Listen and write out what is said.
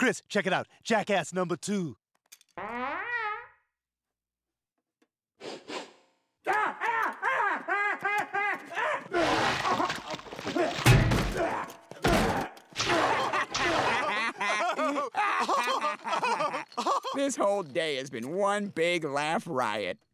Chris, check it out. Jackass #2. This whole day has been one big laugh riot.